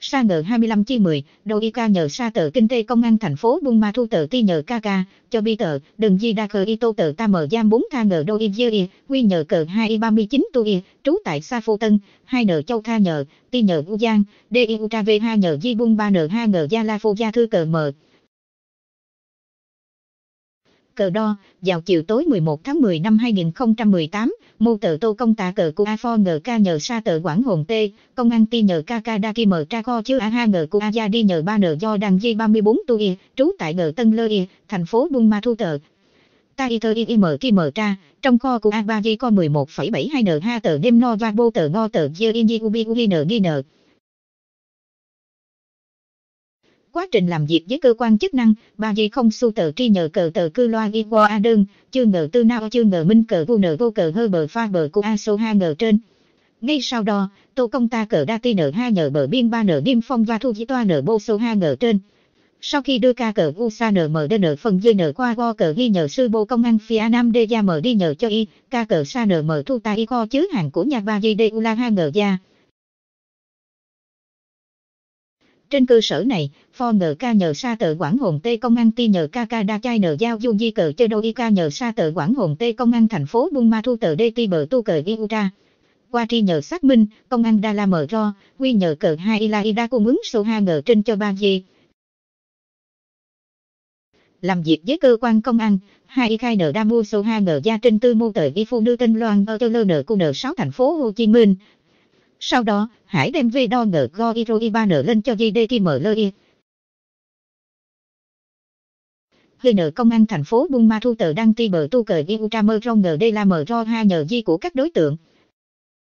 Sa ngờ 25 chi 10, đầu y ca nhờ sa tờ kinh tế công an thành phố Buôn Ma Thu tờ ti nhờ ca ca, cho bi tờ, đừng di đa khờ y tô tờ ta mở giam 4 tha ngờ đô y dư y, quy nhờ cờ 2 y 39 tu y, trú tại Sa Phô Tân, 2 nờ châu tha nhờ, ti nhờ u giang, d y u tra v 2 nhờ di bung 3 nờ 2 ngờ gia la phô gia thư cờ mờ. Cờ đo, vào chiều tối 11 tháng 10 năm 2018, mô tờ tô công tạ cờ của A Phò ngờ ca nhờ sa tờ Quảng Hồn T, công an ti nhờ ca ca đa ki mờ tra kho chứ A ha ngờ của A gia đi nhờ 3 nờ do đăng di 34 tu y, trú tại ngờ Tân Lơ y, thành phố Buôn Ma Thu tờ. Ta y thơ y mờ ki mờ tra, trong kho của A ba di có 11,72 nờ ha tờ đêm no và bô tờ ngo tờ dơ in di ubi ubi nờ ghi nờ. Quá trình làm việc với cơ quan chức năng, bà dì không su tờ tri nhờ cờ tờ cư loa y qua a đơn, chưa ngờ tư nao chưa ngờ minh cờ vu nờ vô cờ hơ bờ pha bờ của a số 2 ngờ trên. Ngay sau đó, tô công ta cờ đa ti nờ 2 nhờ bờ biên 3 nờ niêm phong và thu dĩ toa nờ bô số 2 ngờ trên. Sau khi đưa ca cờ u sa nờ mờ đơn nờ phần dư nờ qua go cờ ghi nhờ sư bô công an phía nam đê gia mờ đi nhờ cho y, ca cờ sa nờ mờ thu ta y kho chứa hàng của nhà bà dì đê u la 2 ngờ gia. Trên cơ sở này, Phò ngờ ca nhờ sa tờ Quảng Hồn T công an ti nhờ ca ca đa chai nhờ giao du di cờ chơi đô y ca nhờ sa tờ Quảng Hồn T công an thành phố Buôn Ma Thu tờ đê ti bờ tu cờ y ra. Qua tri nhờ xác minh, công an đa la mở ro, quy nhờ cờ 2 y la y đa cung ứng số 2 ngờ trên cho ba di. Làm việc với cơ quan công an, 2 y khai nợ đa mua số 2 ngờ gia trên tư mô tờ y phu nữ tên Loan ở chơ lơ nợ cu nợ 6 thành phố Hồ Chí Minh. Sau đó, Hải đem về đo ngờ go y rô y ba nợ lên cho di đê ki mở lơ y. Gây nợ công an thành phố Buôn Ma Thu tờ đăng ti bờ tu cờ y u tra mơ rong ngờ đây là mở ro 2 nhờ di của các đối tượng.